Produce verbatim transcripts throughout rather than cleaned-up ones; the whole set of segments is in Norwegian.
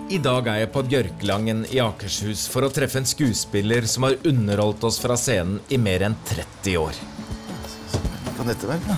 I dag er jeg på Bjørklangen i Akershus for å treffe en skuespiller som har underholdt oss fra scenen i mer enn tretti år. Kan dette være, da?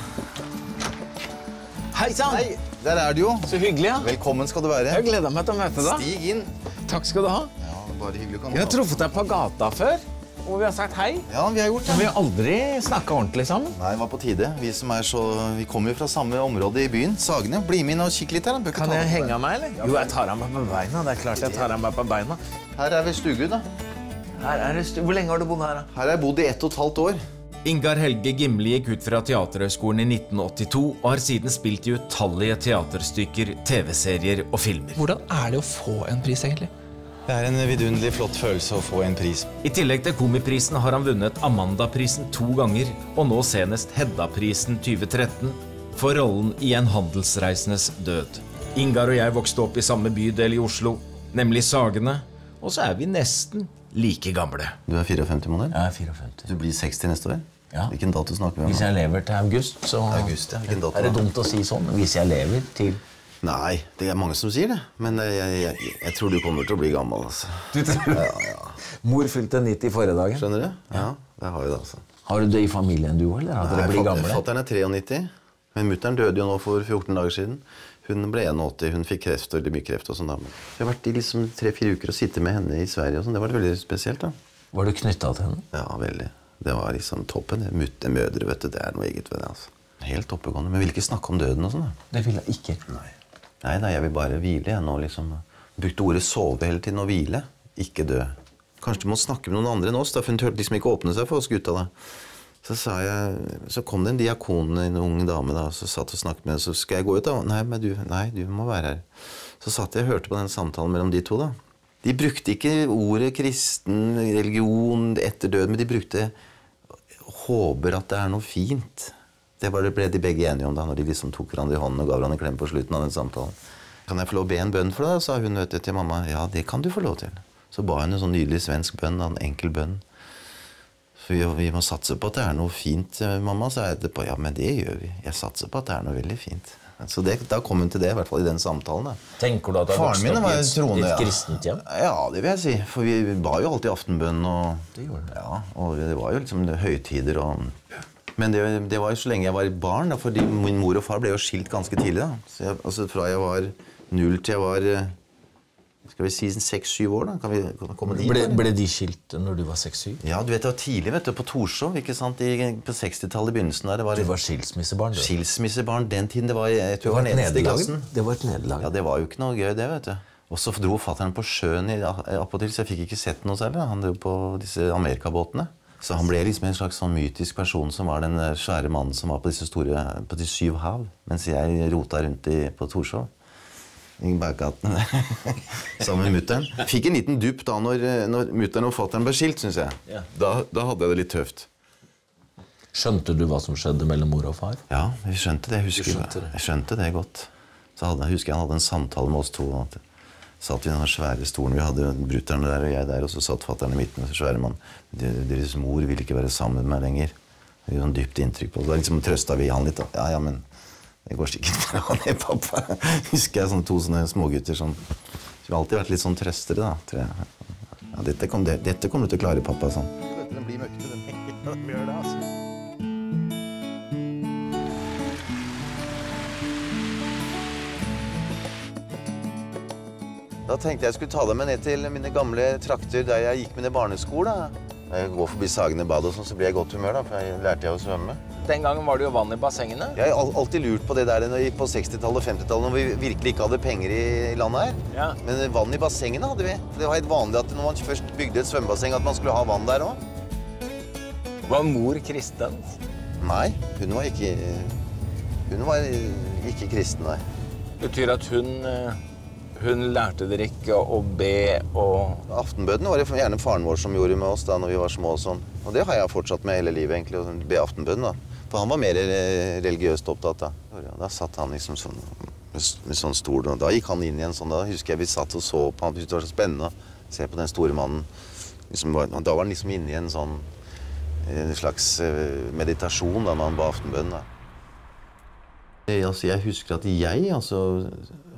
Hei sann! Hei, der er du jo. Så hyggelig, ja. Velkommen skal du være. Jeg gleder meg til å møte deg. Stig inn. Takk skal du ha. Ja, bare hyggelig å komme. Jeg har truffet deg på gata før, og vi har sagt hei. Ja, vi har gjort det. Men vi har aldri snakket ordentlig sammen. Nei, det var på tide. Vi som er så... Vi kommer jo fra samme område i byen, Sagene. Bli med inn og kikk litt her. Da. Kan jeg henge av meg, eller? Jo, jeg tar av meg på beina. Det er klart jeg tar av meg på beina. Her er vi Stugud, da. Her er det stu... Hvor lenge har du bodd her, da? Her har jeg bodd i ett og et halvt år. Ingar Helge Gimli gikk ut fra Teaterhøgskolen i nitten åttito og har siden spilt i utallige teaterstykker, T V-serier og filmer. Hvordan er det å få en pris, egentlig? Det er en vidunderlig flott følelse å få en pris. I tillegg til Komiprisen har han vunnet Amandaprisen to ganger, og nå senest Hedda-prisen tjue tretten, for rollen i En handelsreisendes død. Ingar og jeg vokste opp i samme bydel i Oslo, nemlig Sagene, og så er vi nesten like gamle. Du er femtifire modell? Jeg er femtifire. Du blir seksti neste år? Ja. Hvilken dato snakker vi om? Hvis jeg lever til august, så August, ja. Hvilken dato? er det dumt å si sånn. Hvis jeg lever til... Nei, det er mange som sier det. Men jeg, jeg, jeg, jeg tror du kommer til å bli gammel, altså. Du tror Ja, ja. Mor fylte nitti forrige dagen. Skjønner du? Ja, det har vi det, altså. Har du det i familien du, eller? At dere blir gamle? Fatteren er nittiotre, men mutteren døde jo nå for fjorten dager siden. Hun ble åttién, hun fikk kreft, veldig mye kreft og sånn da. Jeg har vært i liksom tre-fire uker og sitte med henne i Sverige og sånn. Det var veldig spesielt da. Var du knyttet til henne? Ja, veldig. Det var liksom toppen. Mutte mødre, vet du, det er noe eget ved det, altså. Helt oppegående, men jeg vil ikke snakke om døden og sånn da. Det vil jeg ikke. Nei. Nei, da, jeg vil bare hvile jeg nå, liksom. Brukte ordet sove hele tiden og hvile, ikke dø. Kanskje du må snakke med noen andre enn oss, da, for hun tørte liksom ikke åpne seg for oss gutta da. Så sa jeg, så kom det en diakon, en ung dame da, og så satt og snakket med henne, så skal jeg gå ut da? Nei, men du, nei, du må være her. Så satt jeg og hørte på den samtalen mellom de to da. De brukte ikke ordet kristen, religion, etter død, men de brukte håper at det er noe fint. Det var det ble de begge enige om da, når de liksom tok hverandre i hånden og gav hverandre en klem på slutten av den samtalen. Kan jeg få lov å be en bønn for deg? Sa hun vet du, til mamma. Ja, det kan du få lov til. Så ba hun en sånn nydelig svensk bønn, en enkel bønn. Så vi, vi må satse på at det er noe fint, mamma, sa jeg etterpå. Ja, men det gjør vi. Jeg satser på at det er noe veldig fint. Så det, da kom hun til det, i hvert fall i den samtalen. Da. Tenker du at du har vokst opp i et, troende, et kristent hjem? Ja. ja, det vil jeg si. For vi, vi ba jo alltid aftenbønn, og, det gjorde det. Ja, og det var jo liksom høytider. Og, men det, det var jo så lenge jeg var barn, da, fordi min mor og far ble jo skilt ganske tidlig. Da. Så jeg, altså, fra jeg var null til jeg var, skal vi si, seks-syv år, da. Kan vi komme dit? Ble, ble de skilt når du var seks-syv? Ja, du vet, det var tidlig, vet du, på Torshov, ikke sant, I, på sekstitallet i begynnelsen der. Det var, du var skilsmissebarn, du? Skilsmissebarn, den tiden, det var, jeg tror jeg var nederst i klassen. Det var et nederlag. Ja, det var jo ikke noe gøy, det, vet du. Og så dro fatteren på sjøen i Apotil, så jeg fikk ikke sett noe særlig. Han dro på disse Amerikabåtene. Så han ble liksom en slags sånn mytisk person som var den svære mannen som var på disse store, på de syv hav, mens jeg rota rundt i, på Torshov. I bakgaten sammen med mutteren. Fikk en liten dupp da når, når mutteren og fatteren ble skilt, synes jeg. Ja. Da, da hadde jeg det litt tøft. Skjønte du hva som skjedde mellom mor og far? Ja, vi skjønte det. Jeg, husker, skjønte det. jeg skjønte det godt. Så hadde, jeg husker jeg han hadde en samtale med oss to. At, satt vi i den svære stolen, vi hadde bruterne der og jeg der, og så satt fatteren i midten, og så svære mann. Deres mor ville ikke være sammen med meg lenger. Det var sånn dypt inntrykk på det. Da liksom trøstet vi han litt da. Ja, ja, men det går sikkert bra ned, pappa. Husker jeg sånne to sånne smågutter som skulle alltid vært litt sånn trøstere da, tror jeg. Ja, dette kommer det, dette kom du til å klare, pappa, sånn. Den blir møkkete, den. Den gjør det, altså. Da tenkte jeg skulle ta dem med ned til mine gamle trakter der jeg gikk mine barneskole. Når jeg går forbi Sagene bad og sånn, så blir jeg i godt humør da, for jeg lærte jeg å svømme. Den gangen var det jo vann i bassengene. Jeg har alltid lurt på det der på sekstitallet og femtitallet, når vi virkelig ikke hadde penger i landet her. Ja. Men vann i bassengene hadde vi. For det var helt vanlig at når man først bygde et svømmebasseng, at man skulle ha vann der også. Var mor kristen? Nei, hun var ikke, hun var ikke kristen, nei. Betyr at hun... Hun lærte dere ikke å be og... Aftenbønnen var det gjerne faren vår som gjorde med oss da når vi var små og sånn. Og det har jeg fortsatt med hele livet egentlig, å be aftenbønnen da. For han var mer religiøst opptatt da. Da satt han liksom sånn, med sånn stol, og da gikk han inn i en sånn, da husker jeg vi satt og så på han, det var så spennende å se på den store mannen. Liksom, da var han liksom inne i en sånn, en slags meditasjon da når han ba aftenbønnen da. Altså, jeg husker at jeg, altså...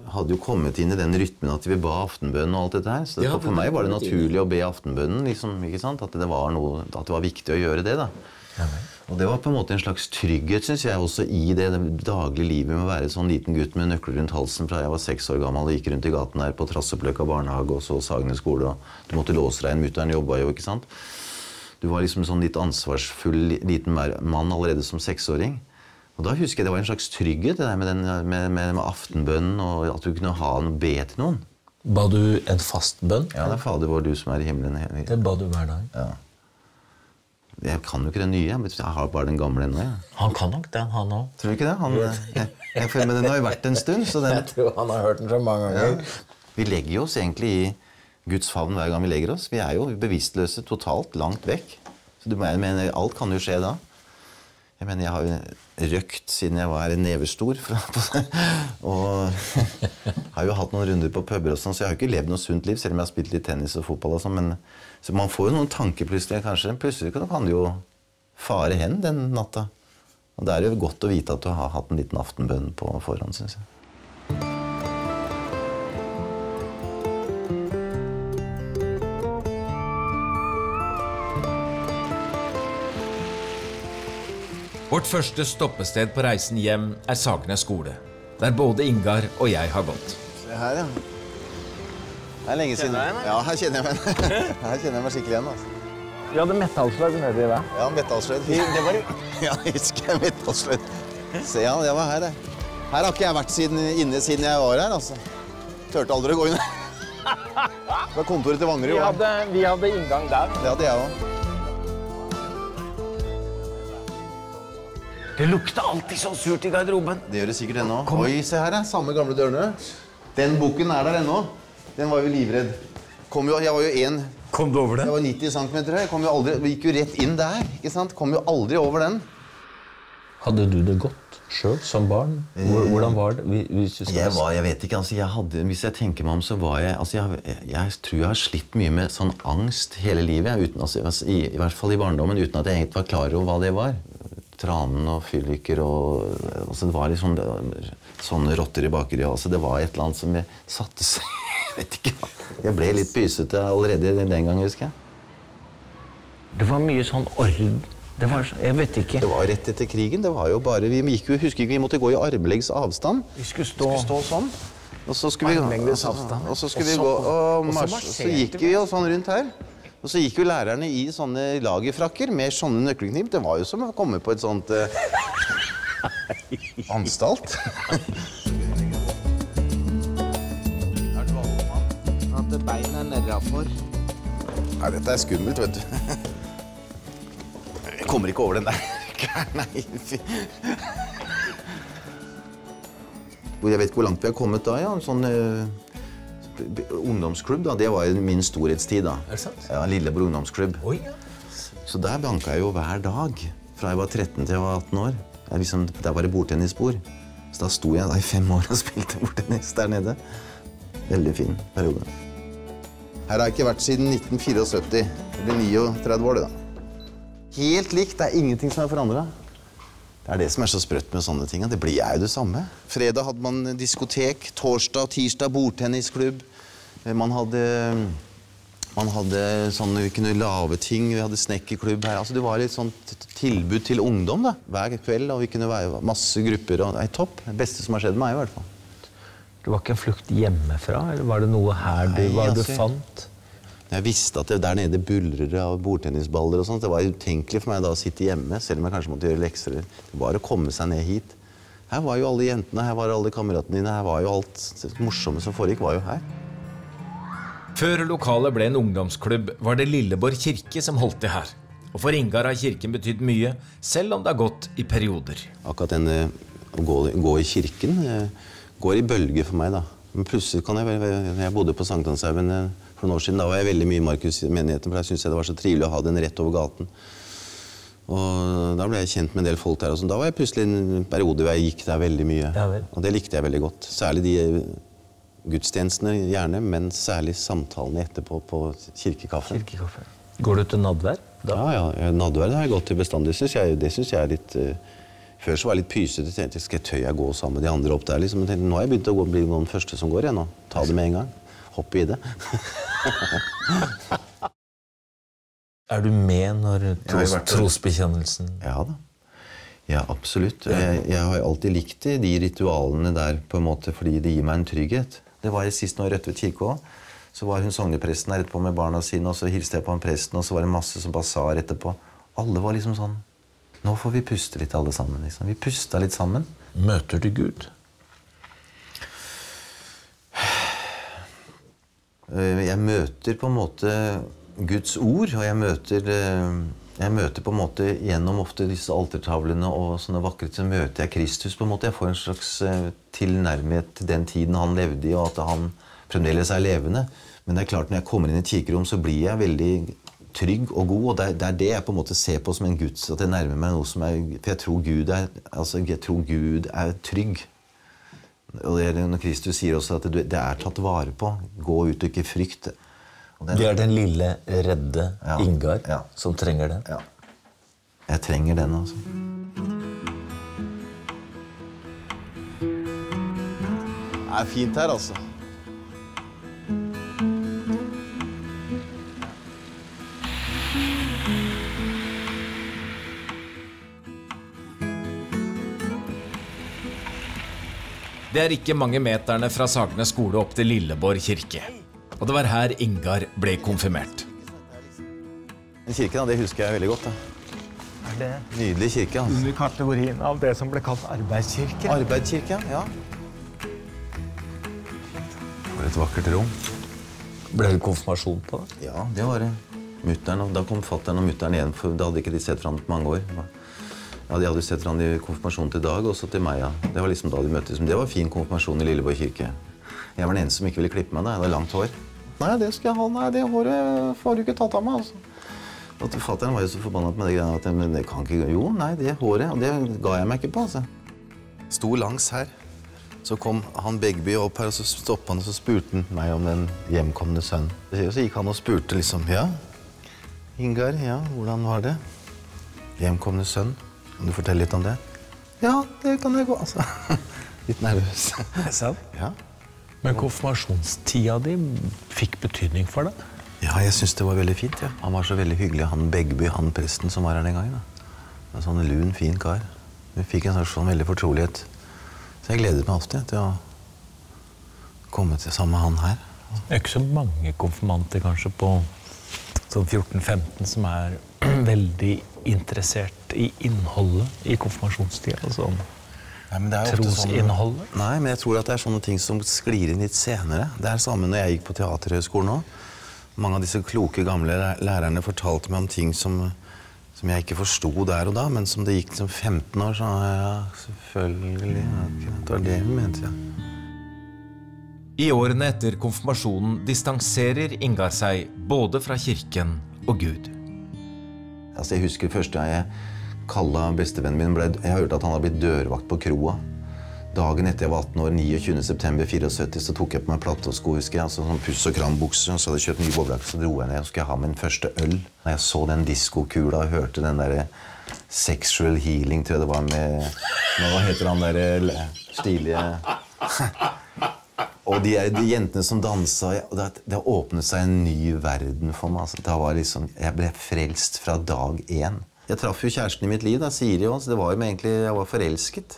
hadde jo kommet inn i den rytmen at vi ba aftenbønnen og alt dette her. Så det, Ja, for det- meg var det det- naturlig å be aftenbønnen, liksom, ikke sant? At det var noe, at det var viktig å gjøre det, da. Og det var på en måte en slags trygghet, synes jeg, også i det, det daglige livet med å være sånn liten gutt med nøkler rundt halsen fra jeg var seks år gammel og gikk rundt i gaten her på Trassepløkka barnehage og så Sagene skole, og du måtte låse deg inn, mutteren jobba jo, ikke sant? Du var liksom en sånn litt ansvarsfull liten mann allerede som seksåring. Og da husker jeg det var en slags trygghet, det der med, den, med, med, med aftenbønnen, og at du kunne ha noe be til noen. Ba du en fast bønn? Ja, det er Fader vår, du som er i himmelen. Det ba du hver dag. Ja. Jeg kan jo ikke den nye, men jeg har bare den gamle ennå. Ja. Han kan nok den, han også. Tror du ikke det? Han, jeg, jeg føler, men den har jo vært en stund, så den... Jeg tror han har hørt den så mange ganger. Ja. Vi legger jo oss egentlig i Guds favn hver gang vi legger oss. Vi er jo bevisstløse totalt langt vekk. Så du mener, alt kan jo skje da. Jeg mener, jeg har jo røkt siden jeg var nevestor. Og har jo hatt noen runder på puber og sånn, så jeg har jo ikke levd noe sunt liv, selv om jeg har spilt litt tennis og fotball og sånn. Men så man får jo noen tanker plutselig, kanskje. Plutselig kan det jo fare hen den natta. Og det er jo godt å vite at du har hatt en liten aftenbønn på forhånd, synes jeg. Vårt første stoppested på reisen hjem er Sagene skole, der både Ingar og jeg har gått. Se her, ja. Det er lenge siden. Ja, her kjenner jeg meg, her kjenner jeg meg skikkelig igjen, altså. Vi hadde metallsløyd nede i det. Ja, metallsløyd. Det var jo... Ja, jeg husker jeg metallsløyd. Se, ja, det var her, det. Her har ikke jeg vært siden, inne siden jeg var her, altså. Tørte aldri å gå inn. Det var kontoret til Vangerud. Vi hadde, vi hadde inngang der. Det hadde jeg også. Det lukta alltid så surt i garderoben. Det gjør det sikkert ennå. Oi, se her, ja. Samme gamle dørene. Den boken er der ennå. Den var jo livredd. Kom jo, jeg var jo en... Kom du over det? Jeg var nitti centimeter. Jeg kom jo aldri... Vi gikk jo rett inn der, ikke sant? Kom jo aldri over den. Hadde du det godt selv som barn? Hvordan var det? Hvis du skal... Jeg var, jeg vet ikke, altså jeg hadde, hvis jeg tenker meg om, så var jeg, altså jeg, jeg, jeg tror jeg har slitt mye med sånn angst hele livet, uten, altså, i, i hvert fall i barndommen, uten at jeg egentlig var klar over hva det var. Tranen og fyllykker og, altså det var liksom det, sånne rotter i bakeriet, altså det var et eller annet som jeg satte seg, jeg vet ikke hva. Jeg ble litt pysete allerede den gangen, husker jeg. Det var mye sånn orden. Det var, jeg vet ikke. Det var rett etter krigen, det var jo bare, vi gikk jo, husker ikke, vi måtte gå i armleggs avstand. Vi skulle stå, Vi skulle stå sånn. Og så skulle vi, Armlengdes og så- avstand. og så skulle vi Og så- gå, og, og så marsj, så marsjerte gikk vi jo sånn rundt her. Og så gikk jo lærerne i sånne lagerfrakker med sånne nøkkelknip. Det var jo som å komme på et sånt eh, anstalt. At beina er nedafor. Ja, dette er skummelt, vet du. Jeg kommer ikke over den der. Nei, fy. Jeg vet ikke hvor langt vi har kommet da, ja. En sånn eh, ungdomsklubb, da. Det var jo min storhetstid, da. Er det sant? Ja, Lilleborg ungdomsklubb. Oi, ja. Så der banka jeg jo hver dag. Fra jeg var tretten til jeg var atten år. Jeg liksom, der var det bordtennisbord. Så da sto jeg da i fem år og spilte bordtennis der nede. Veldig fin periode. Her har jeg ikke vært siden nitten syttifire. Det blir niogtredve år, det da. Helt likt, det er ingenting som er forandret. Det er det som er så sprøtt med sånne ting, det blir jo det samme. Fredag hadde man diskotek, torsdag og tirsdag bordtennisklubb. Man hadde, man hadde sånn, vi kunne lave ting, vi hadde snekkerklubb her. Altså det var et sånt tilbud til ungdom da, hver kveld, og vi kunne være masse grupper, og det er topp. Det beste som har skjedd med meg i hvert fall. Det var ikke en flukt hjemmefra, eller var det noe her du, Nei, hva du altså- fant? Jeg visste at det der nede bullrer av bordtennisballer og sånt. Det var utenkelig for meg da å sitte hjemme, selv om jeg kanskje måtte gjøre lekser. Det var å komme seg ned hit. Her var jo alle jentene, her var alle kameratene dine, her var jo alt det morsomme som foregikk, var jo her. Før lokalet ble en ungdomsklubb, var det Lilleborg kirke som holdt til her. Og for Ingar har kirken betydd mye, selv om det har gått i perioder. Akkurat denne å gå, gå i kirken eh, går i bølger for meg da. Men plutselig kan jeg, når jeg bodde på Sankthanshaugen eh, for noen år siden, da var jeg veldig mye i Markus-menigheten, for jeg syntes det var så trivelig å ha den rett over gaten. Og da ble jeg kjent med en del folk der, og sånn. Da var jeg plutselig en periode hvor jeg gikk der veldig mye. Ja, vel. Og det likte jeg veldig godt. Særlig de gudstjenestene gjerne, men særlig samtalene etterpå på kirkekaffe. Kirkekaffe. Går du til nadvær? Da? Ja, ja. Nadvær har jeg gått til bestandig. Det synes jeg, det synes jeg er litt uh, Før så var jeg litt pysete, tenkte jeg, skal jeg tøy jeg gå sammen med de andre opp der, liksom. Jeg tenkte, nå har jeg begynt å gå, bli den første som går, jeg nå. Ta det med en gang. Hoppe i det. Er du med når tros, trosbekjennelsen? Ja da. Ja, absolutt. Jeg, jeg har alltid likt de ritualene der, på en måte, fordi det gir meg en trygghet. Det var sist nå i Rødtvet kirke også. Så var hun sognepresten her etterpå med barna sine, og så hilste jeg på han presten, og så var det masse som basar etterpå. Alle var liksom sånn, nå får vi puste litt alle sammen, liksom. Vi pusta litt sammen. Møter du Gud? Jeg møter på en måte Guds ord, og jeg møter, jeg møter på en måte gjennom ofte disse altertavlene og sånne vakre, så møter jeg Kristus på en måte. Jeg får en slags tilnærmighet til den tiden han levde i, og at han fremdeles er levende. Men det er klart, når jeg kommer inn i et kirkerom, så blir jeg veldig trygg og god, og det er, det er det jeg på en måte ser på som en Guds, at jeg nærmer meg noe som er, for jeg tror Gud er, altså jeg tror Gud er trygg. Og det er når Kristus sier også at det, det er tatt vare på, gå ut og ikke frykt. Og det er den lille, redde ja, Ingar ja. som trenger det. Ja. Jeg trenger den, altså. Det er fint her, altså. Det er ikke mange meterne fra Sagene skole opp til Lilleborg kirke. Og det var her Ingar ble konfirmert. Den kirken, det husker jeg veldig godt. Da. Er det nydelig kirke, altså. Under kategorien av det som ble kalt arbeidskirke? Arbeidskirke, ja. For et vakkert rom. Ble det konfirmasjon på det? Ja, det var det. Mutteren, da kom fatteren og mutteren igjen, for da hadde ikke de sett fra ham på mange år. Ja, de hadde sett fra ham i konfirmasjon til Dag, også til meg, ja. Det var liksom da de møttes. Men det var fin konfirmasjon i Lilleborg kirke. Jeg var den eneste som ikke ville klippe meg da. Jeg hadde langt hår. Nei, det skal jeg ha. Nei, det håret får du ikke tatt av meg, altså. Og fatteren var jo så forbannet med det greiene at jeg, men det kan ikke... Jo, nei, det håret, og det ga jeg meg ikke på, altså. Sto langs her. Så kom han Begby opp her, og så stoppet han, og så spurte han meg om den hjemkomne sønn. Så gikk han og spurte liksom, ja, Ingar, ja, hvordan var det? Hjemkomne sønn. Kan du fortelle litt om det? Ja, det kan jeg gå, altså. Litt nervøs. Sant? Ja. Men konfirmasjonstida di fikk betydning for deg? Ja, jeg synes det var veldig fint, ja. Han var så veldig hyggelig, han Begby, han presten som var her den gangen. Da. Det var sånn lun, fin kar. Vi fikk en sånn veldig fortrolighet. Så jeg gledet meg ofte til å komme til sammen med han her. Det er ikke så mange konfirmanter kanskje på sånn fjorten femten som er veldig interessert i innholdet i konfirmasjonstida, altså trosinnholdet. Nei, men jeg tror at det er sånne ting som sklir inn litt senere. Det er samme når jeg gikk på teaterhøgskolen nå. Mange av disse kloke gamle lærerne fortalte meg om ting som, som jeg ikke forstod der og da, men som det gikk som femten år, så ja, selvfølgelig, det var det vi mente, ja. I årene etter konfirmasjonen distanserer Ingar seg både fra kirken og Gud. Altså, jeg husker første gang jeg kallet bestevennen min, ble, jeg hørte at han hadde blitt dørvakt på kroa. Dagen etter jeg var atten år, niogtyvende september syttifire, så tok jeg på meg plattesko, husker jeg, altså sånn puss- og krambukser, og så hadde jeg kjøpt nye bobler, så dro jeg ned, og skulle jeg ha min første øl. Når jeg så den diskokula og hørte den der Sexual Healing, tror jeg det var med, hva heter han der stilige... Og de, de jentene som danset, og det, det åpnet seg en ny verden for meg. Altså, det var liksom, jeg ble frelst fra dag én. Jeg traff jo kjæresten i mitt liv, da, Siri også. Det var jo egentlig, jeg var forelsket.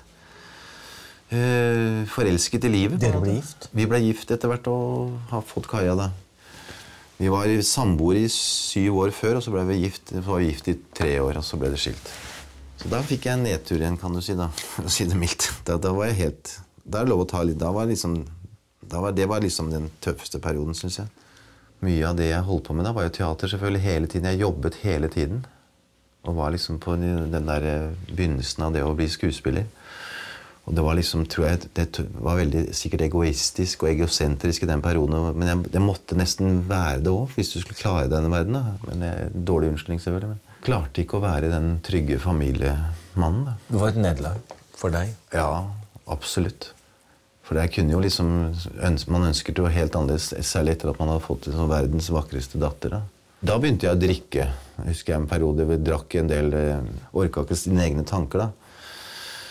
Uh, forelsket i livet. Dere ble gift? Vi ble gift etter hvert og har fått Kaja da. Vi var samboere i syv år før, og så ble vi gift, så var vi gift i tre år, og så ble det skilt. Så da fikk jeg en nedtur igjen, kan du si da, for å si det mildt. Da, da var jeg helt, da er det lov å ta litt, da var liksom... Da var, det var liksom den tøffeste perioden, synes jeg. Mye av det jeg holdt på med da var jo teater selvfølgelig hele tiden. Jeg jobbet hele tiden. Og var liksom på den der begynnelsen av det å bli skuespiller. Og det var liksom, tror jeg, det var veldig sikkert egoistisk og egosentrisk i den perioden. Men jeg, det måtte nesten være det også, hvis du skulle klare denne verden da. Men det er en dårlig unnskyldning selvfølgelig. Men jeg klarte ikke å være den trygge familiemannen da. Det var et nederlag for deg? Ja, absolutt. For jeg kunne jo liksom, man ønsket jo helt annerledes, særlig etter at man hadde fått liksom verdens vakreste datter. Da. da begynte jeg å drikke. Jeg husker jeg en periode hvor jeg drakk en del, orket ikke sine egne tanker da.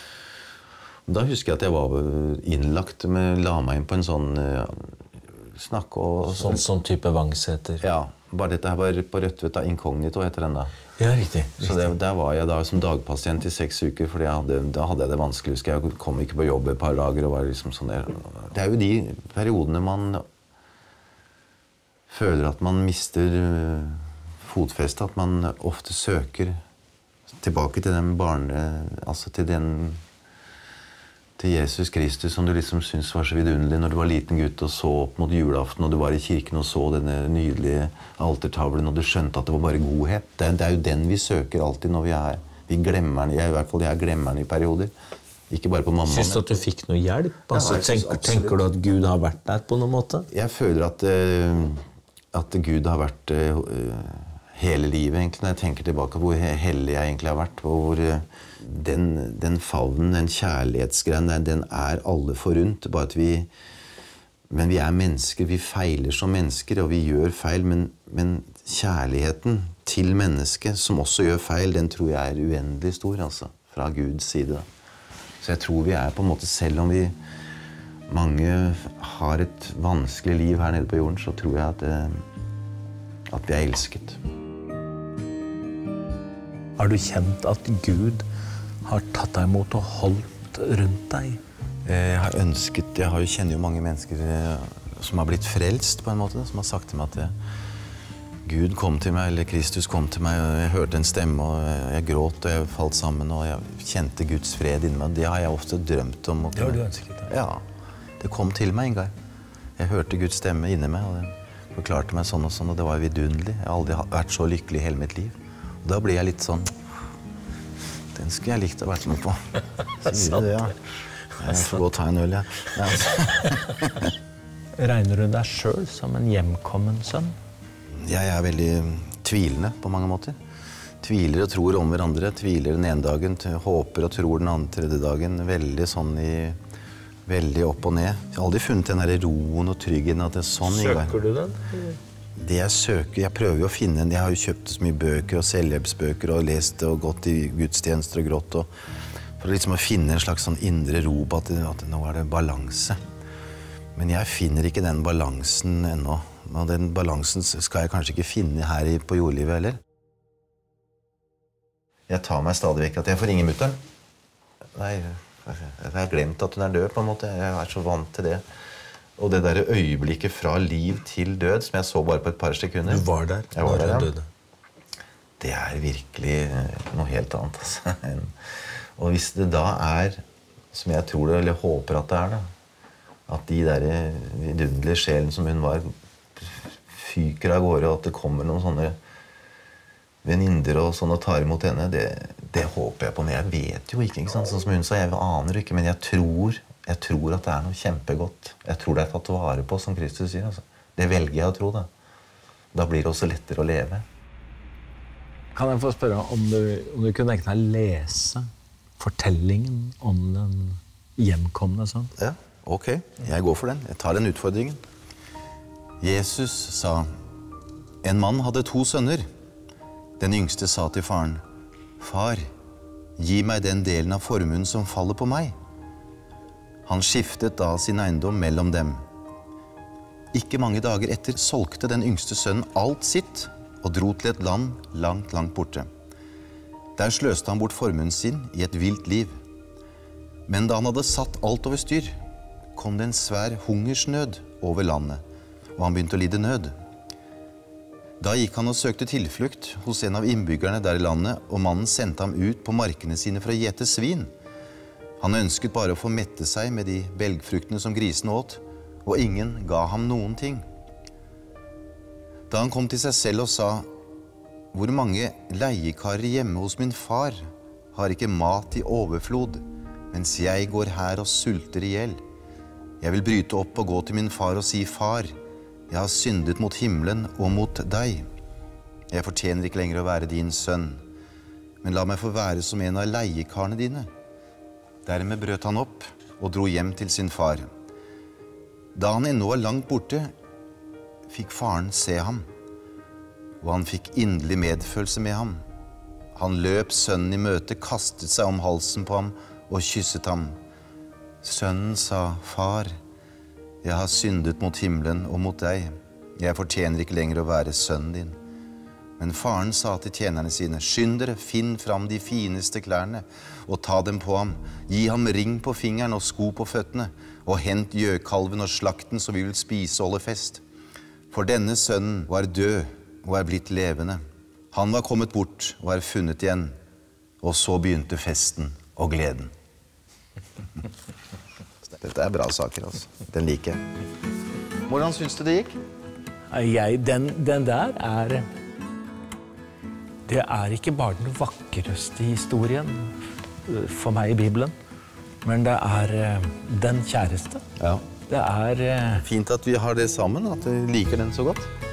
Da husker jeg at jeg var innlagt med, la meg inn på en sånn uh, snakk og... Sånn, sånn type Vangseter. Ja, bare dette her var på Rødtvet da, Inkognito heter den da. Ja, riktig. riktig. Så det, der var jeg da som dagpasient i seks uker, fordi jeg hadde, da hadde jeg det vanskelig, husker jeg. Jeg kom ikke på jobb et par dager og var liksom sånn der. Det er jo de periodene man føler at man mister uh, fotfestet, at man ofte søker tilbake til den barne, altså til den til Jesus Kristus som du liksom syntes var så vidunderlig når du var liten gutt og så opp mot julaften og du var i kirken og så denne nydelige altertavlen og du skjønte at det var bare godhet. Det er, det er jo den vi søker alltid når vi er her. Vi glemmer den, jeg, i hvert fall jeg glemmer den i perioder. Ikke bare på mamma. Synes du at du fikk noe hjelp? Altså, Ja, tenker, tenker du at Gud har vært der på noen måte? Jeg føler at, uh, at Gud har vært uh, hele livet egentlig, når jeg tenker tilbake på hvor hellig jeg egentlig har vært, og hvor uh, den, den favnen, den kjærlighetsgreien, den er alle forunt, bare at vi, men vi er mennesker, vi feiler som mennesker, og vi gjør feil, men, men kjærligheten til mennesket, som også gjør feil, den tror jeg er uendelig stor, altså, fra Guds side. Så jeg tror vi er på en måte, selv om vi mange har et vanskelig liv her nede på jorden, så tror jeg at, uh, at vi er elsket. Har du kjent at Gud har tatt deg imot og holdt rundt deg? Jeg har ønsket, jeg har jo kjenner jo mange mennesker som har blitt frelst på en måte, som har sagt til meg at Gud kom til meg, eller Kristus kom til meg, og jeg hørte en stemme, og jeg gråt, og jeg falt sammen, og jeg kjente Guds fred inni meg. Det har jeg ofte drømt om. Det har du ønsket deg? Ja, det kom til meg en gang. Jeg hørte Guds stemme inni meg, og det forklarte meg sånn og sånn, og det var vidunderlig. Jeg har aldri vært så lykkelig i hele mitt liv. Og da blir jeg litt sånn, den skulle jeg likt å vært med på. Så det, ja. Jeg får gå og ta en øl, ja. Ja, altså. Regner du deg selv som en hjemkommen sønn? Jeg er veldig tvilende på mange måter. Tviler og tror om hverandre, tviler den ene dagen, håper og tror den andre tredje dagen. Veldig sånn i, veldig opp og ned. Jeg har aldri funnet den der roen og tryggheten at det er sånn. Søker du den? Det jeg søker, jeg prøver jo å finne en, jeg har jo kjøpt så mye bøker og selvhjelpsbøker og lest og gått i gudstjenester og grått, og for liksom å finne en slags sånn indre ro på at, at nå er det balanse. Men jeg finner ikke den balansen ennå, og den balansen skal jeg kanskje ikke finne her på jordlivet heller. Jeg tar meg stadig vekk at jeg får ringe mutteren. Nei, jeg har glemt at hun er død på en måte, jeg er så vant til det. Og det der øyeblikket fra liv til død, som jeg så bare på et par sekunder. Du var der? Jeg var der, ja. Døde. Det er virkelig noe helt annet. Altså. Og hvis det da er, som jeg tror det, eller håper at det er da, at de der vidunderlige sjelen som hun var, fyker av gårde, og at det kommer noen sånne venninner og sånn og tar imot henne, det, det håper jeg på. Men jeg vet jo ikke, ikke sant? Sånn som hun sa, jeg aner ikke, men jeg tror... Jeg tror at det er noe kjempegodt. Jeg tror det er tatt vare på, som Kristus sier. Altså. Det velger jeg å tro, da. Da blir det også lettere å leve. Kan jeg få spørre om du, om du kunne tenke deg å lese fortellingen om den hjemkomne sånn? Ja, ok. Jeg går for den. Jeg tar den utfordringen. Jesus sa, en mann hadde to sønner. Den yngste sa til faren, far, gi meg den delen av formuen som faller på meg. Han skiftet da sin eiendom mellom dem. Ikke mange dager etter solgte den yngste sønnen alt sitt og dro til et land langt, langt borte. Der sløste han bort formuen sin i et vilt liv. Men da han hadde satt alt over styr, kom det en svær hungersnød over landet, og han begynte å lide nød. Da gikk han og søkte tilflukt hos en av innbyggerne der i landet, og mannen sendte ham ut på markene sine for å gjete svin. Han ønsket bare å få mette seg med de belgfruktene som grisen åt, og ingen ga ham noen ting. Da han kom til seg selv og sa, hvor mange leiekarer hjemme hos min far har ikke mat i overflod, mens jeg går her og sulter ihjel. Jeg vil bryte opp og gå til min far og si, far, jeg har syndet mot himmelen og mot deg. Jeg fortjener ikke lenger å være din sønn, men la meg få være som en av leiekarene dine. Dermed brøt han opp og dro hjem til sin far. Da han ennå var langt borte, fikk faren se ham, og han fikk inderlig medfølelse med ham. Han løp sønnen i møte, kastet seg om halsen på ham og kysset ham. Sønnen sa, far, jeg har syndet mot himmelen og mot deg. Jeg fortjener ikke lenger å være sønnen din. Men faren sa til tjenerne sine, skynd dere, finn fram de fineste klærne og ta dem på ham. Gi ham ring på fingeren og sko på føttene, og hent gjøkalven og slakten så vi vil spise og holde fest. For denne sønnen var død og er blitt levende. Han var kommet bort og er funnet igjen. Og så begynte festen og gleden. Dette er bra saker, altså. Den liker jeg. Hvordan synes du det gikk? Jeg, den, den der er... Det er ikke bare den vakreste historien for meg i Bibelen, men det er den kjæreste. Ja. Det er... Fint at vi har det sammen, at du liker den så godt.